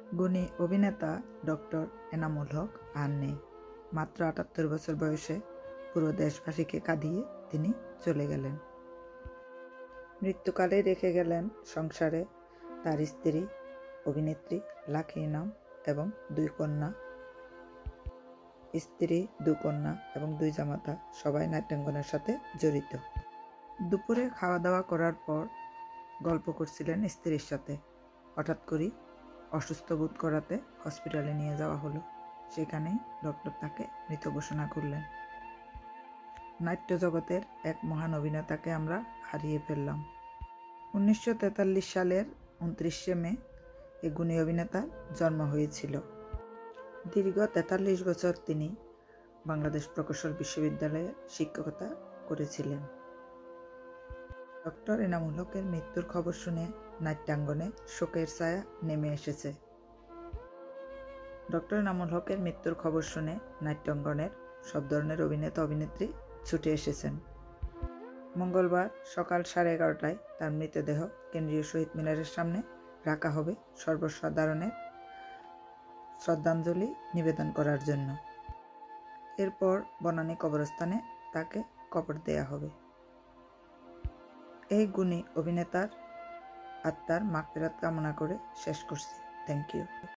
গুণী অভিনেতা ডক্টর এনামুল হক আর নেই। মাত্র ৭৮ বছর বয়সে পুরো দেশবাসীকে কাঁদিয়ে তিনি চলে গেলেন। মৃত্যুকালে রেখে গেলেন সংসারে তার স্ত্রী অভিনেত্রী লাকি ইনাম এবং 2 কন্যা। স্ত্রী, 2 কন্যা এবং 2 জামাতা সবাই নাট্যাঙ্গনের সাথে জড়িত। দুপুরে খাওয়া দাওয়া করার পর গল্প করছিলেন স্ত্রীর সাথে। হঠাৎ করেই অসুস্থ বোধ করাতে হসপিটালে নিয়ে যাওয়া হলো। সেখানেই ডক্টর তাকে মৃত ঘোষণা করলেন। নাট্য জগতের এক মহান অভিনেতাকে আমরা হারিয়ে ফেললাম। 1943 সালের 29শে মে এই গুণী অভিনেতার জন্ম হয়েছিল। দীর্ঘ 43 বছর তিনি বাংলাদেশ প্রকৌশল বিশ্ববিদ্যালয়ে শিক্ষকতা করেছিলেন। ডক্টর এনামুল হকের মৃত্যুর খবর শুনে নাট্যাঙ্গনে শোকের ছায়া নেমে এসেছে। ডক্টর এনামুল হকের মৃত্যুর খবর শুনে নাট্যাঙ্গনের সব ধরনের অভিনেতা অভিনেত্রী ছুটে এসেছেন। মঙ্গলবার সকাল 11:30টায় তার মৃতদেহ কেন্দ্রীয় শহীদ মিনারের সামনে রাখা হবে সর্বসাধারণের শ্রদ্ধাঞ্জলি নিবেদন করার জন্য। এরপর বনানী কবরস্থানে তাকে কবর দেয়া হবে। এই গুণী অভিনেতার আত্মার মাগফিরাত কামনা করে শেষ করছি। Thank you.